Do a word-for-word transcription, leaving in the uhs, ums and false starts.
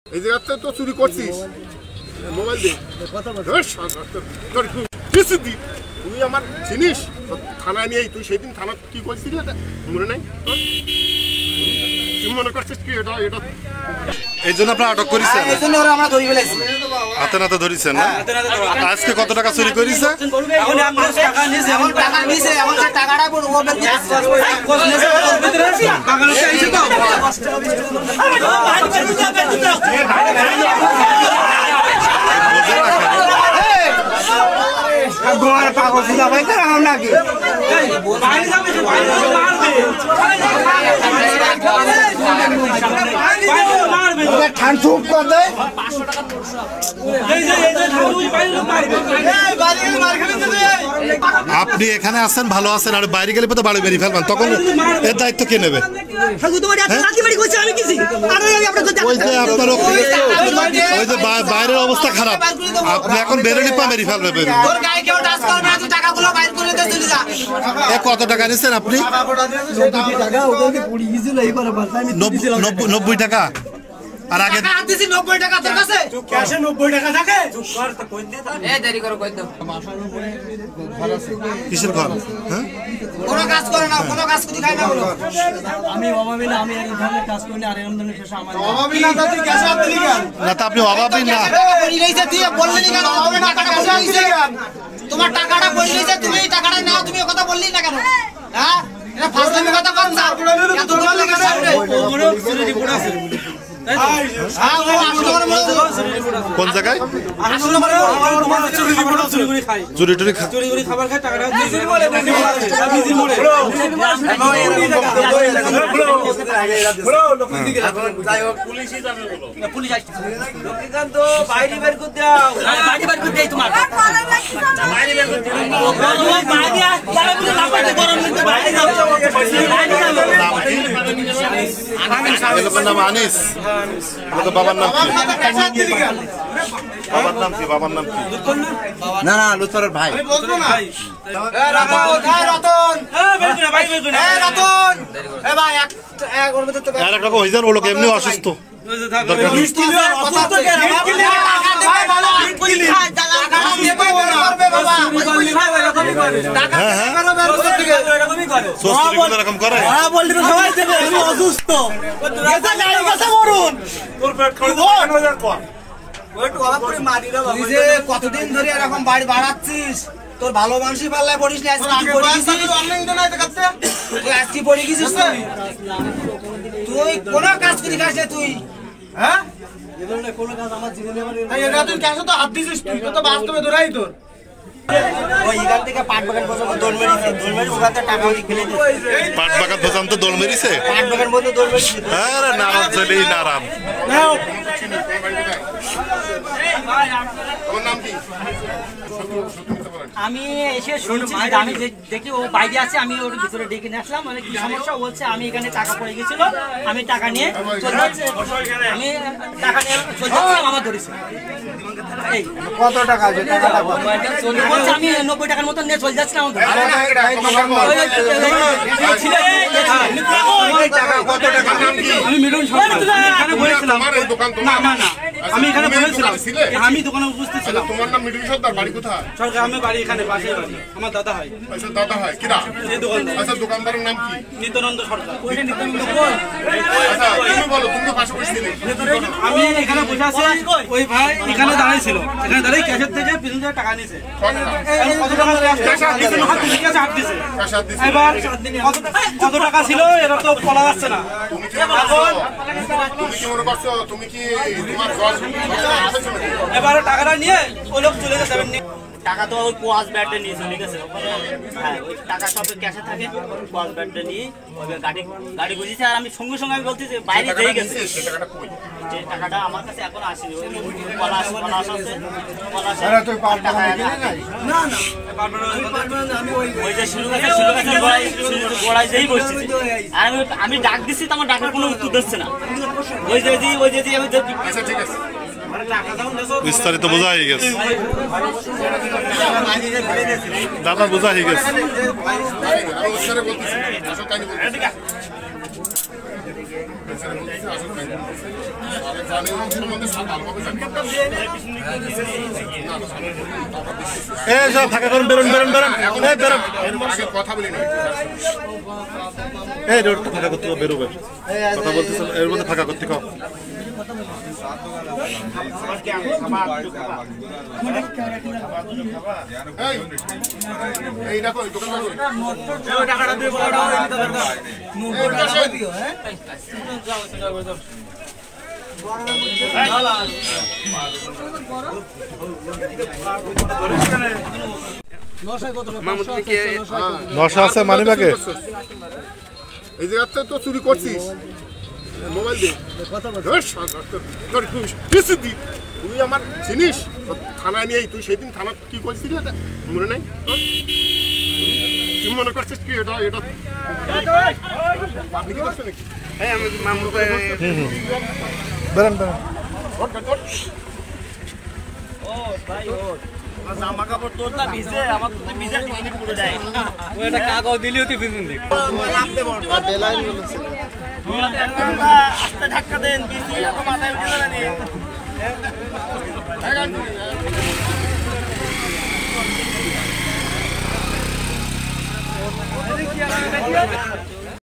এই জায়গাতে তো চুরি করছিস মোবাইল দে তুই আমার জিনিস থানায় নিয়ে তুই সেদিন থানা কি করছিস মনে নাই মনে করছিস কি এটা এটা এই জন্য আপনারা আটক করেছেন এই জন্য ওরা আমরা ধরে ফেলেছি হাতে নাতে ধরেছেন না আজকে কত টাকা চুরি করেছে এখন আমরা টাকা নিছে এখন টাকা নিছে এখন সে টাকাটা বড় ও বের কোস নিছে ওর ভিতরে আছে টাকা নিছে আইছে তো গোয়ার পাগল দিলা ভাই কর আমরা কি বাইরে যাবে বাইরে মারবে মারবে ঠান চুপ কর দে পাঁচশো টাকা এই যে এই যে ঠাকুর বাইরে মারবে এই বাইরে মার খেলে দে আপনি এখানে আছেন ভালো আছেন আর বাইরে গেলে তো বাড়ি মেরে ফেলবেন তখন এর দায়িত্ব কে নেবে ঠাকুর তোমার এত লাকি বাড়ি কইছে আমি কিছু আরে আমি আপনাকে ওই যে আপনার ওই যে বাইরের অবস্থা খারাপ আপনি এখন বেরোনি পা মেরে ফেলবে বের তোর গায়ে কেউ টাচ করবে না তুই টাকাগুলো বাইর করে দে চলে যা এ কত টাকা নিছেন আপনি টাকা ওকে পুড়ি গিয়েছিল এইবার বারটা আমি নব্বই টাকা আর আগে টাকা দিছি নব্বই টাকা তোর কাছে ক্যাশে নব্বই টাকা থাকে চুপ কর তো কই দে এ দেরি করো কই দাও কিসের ঘর হ্যাঁ কোনো কাজ করে না কোনো কাজ করে খাই না বলো আমি অভাবী না আমি এই ধরনের কাজ করি না আর এরকম ধরনের পেশা আমার অভাবী না তুই ক্যাশে হাত দিলি কেন না তা আপনি অভাবী না বলি রইছে তুই বললি না কেন অভাবী না টাকা পয়সা হইছে তোমার টাকাটা বলি রইছে তুমি এই টাকাটা নাও তুমি কথা বললি না কেন হ্যাঁ এটা ফাজলামি কথা কর না এত দূর লাগে সামনে বড় চুরি রিপোর্ট আছে হ্যাঁ ও আসলে বড় কোন জায়গায় আসলে বড় বড় চুরি রিপোর্ট চুরি করে খাই চুরি টুরি খা চুরি করে খাবার খায় টাকাটা নিজের বলে নিজের মোড়ে পুলিশই যাবে বলো পুলিশ আসছে লক্ষ্মীকান্ত বাইরে বের করে দাও বাইরে বের করে দেই তোমার বাইরে বের করে দাও বাইরে যাবে বলে না পারে গরম নিতে বাইরে যাও এর নাম আনিস তো বাবার নাম কি বাবার নাম কি বাবার নাম কি না না লুৎফরের ভাই আমি বলবো না এ রতন এ রতন হ্যাঁ বের করে বাইরে বের করে এ রতন এ ভাই এক এক ওর ভিতর তো আর একটা হই যান ও লোক এমনি অসুস্থ পুলিশ কি অসুস্থ কে টাকা দেবে বলো পুলিশ টাকা দেবে করবে বাবা টাকা দেবে বের করে দিকে এরকমই করে সোশ্যাল এরকম করে হ্যাঁ বললি তো সবাই দেবে আমি অসুস্থ এটা গাড়ি কাছে মরুন তোর পেট খালি কেন হাজার কর তুই যে কতদিন ধরে এরকম বাড়ি বাড়াচ্ছিস তোর ভালো মানুষই পাল্লায় পড়িস না আজকে কি পড়ে গেছিস অনলাইন তো নাই দেখাচ্ছে তুই আজকে পড়ে গেছিস তুই তুই কোন কাজ করি খাস তুই হ্যাঁ এই ধরনের কোনো কাজ আমার জীবনে আমার এই এটা তুই ক্যাশে তো হাত দিছিস তুই তো বাস্তবে ধরাই তোর ওই এখান থেকে পাট বাগান পর্যন্ত দৌড় মেরেছে দৌড় মেরে ওখান থেকে টাকা ওই ফেলে দিয়েছে পাট বাগান পর্যন্ত দোল মেরিছে পাট বাগান মধ্যে দৌড় মেরেছে আরে নারাম চলেই নারাম তোর নাম কি আমি এসে শুনছি আমি দেখি ও বাইরে আছে আমি ওর ভিতরে ডেকে নিয়ে আসলাম মানে কি সমস্যা বলছে আমি এখানে টাকা পড়ে গেছিল আমি টাকা নিয়ে চলে যাচ্ছি আমি টাকা নিয়ে চলে যাচ্ছি আমার ধরেছে কত টাকা আছে টাকাটা বলছে আমি নব্বই টাকার মতো নিয়ে চলে যাচ্ছিলাম আমার কত টাকা নাম কি আমি মিঠুন সরকার এখানে বলেছিলাম তোমার এই দোকান না তোমার না না আমি এখানে বলেছিলাম ছিলে? আমি দোকানে উপস্থিত ছিলাম তোমার নাম মিঠুন সর্দার বাড়ি কোথায় সরকার আমি বাড়ি এখানে পাশেই বাড়ি আমার দাদা হয় আচ্ছা দাদা হয় কিরা এই দোকানদার আচ্ছা দোকানদারের নাম কি নিত্যানন্দ সরকার আচ্ছা তুমি বলো তুমি তো পাশে বসছিলে আমি এখানে বসে আছি ওই ভাই এখানে দাঁড়াইছিল এখানে দাঁড়িয়ে ক্যাশের থেকে পিছন থেকে টাকা নিয়েছে কত টাকা হাত দিছে ক্যাশে হাত দিছে কাশাদ দিছি এবার কত কত টাকা ছিল এটা তো বলা যাচ্ছে না তুমি কি মনে করছো তুমি কি মনে করছো তুমি কি তোমার দশ এবার টাকাটা নিয়ে ওই লোক চলে গেছে এবার টাকা তো ওই কোয়াস ব্যাটে নিয়ে চলে গেছে হ্যাঁ ওই টাকা সব ক্যাশে থাকে কোয়াস ব্যাটে নিয়ে ওই গাড়ি গাড়ি বুঝিয়েছে আর আমি সঙ্গে সঙ্গে আমি বলছি যে বাইরে দিয়ে গেছে টাকাটা কই যে টাকাটা আমার কাছে এখন আসেনি ওই পলাশ পলাশ আছে পলাশ টাকা না না আমি ওই ওই যে শুরু কাছে শুরু কাছে গোড়ায় গোড়ায় যেই বসছি আর আমি আমি ডাক দিচ্ছি তো আমার ডাকের কোনো উত্তর দিচ্ছে না ওই যে ওই যে আমি আচ্ছা ঠিক আছে বিস্তারিত বোঝা হয়ে গেছে দাদা বোঝা হয়ে গেছে আমি ওই বলতেছি আসল কাহিনী বলতেছি এই সব ফাঁকা করুন, বেরোন বেরোন বেরোন এই বেরোন কথা বলি না এই রোডটা ফাঁকা করতে হবে, বেরোবে কথা বলতেছ এর মধ্যে ফাঁকা করতে কও। এই দেখো দোকানদার টাকাটা দিয়ে বড় নশো আছে মানিব্যাগে। এই জায়গাতে তো চুরি করছিস মোবাইল দিয়ে তুই আমার চিনিস থানায় নিয়ে তুই সেদিন থানা কি করছিস এটা মনে নাই তুই মনে করছিস কি এটা এটা আপনি কি করছো নাকি বেরোন বেরোন জামা কাপড় তোর না ভিজে আমার তো ভিজে টিকিট পুরো যায় ও এটা কাগজ দিলিও তুই ভিজুন দি বেলাই বলেছে আস্তে ধাক্কা দেন ভিজে এত মাথায় উঠে যাবে না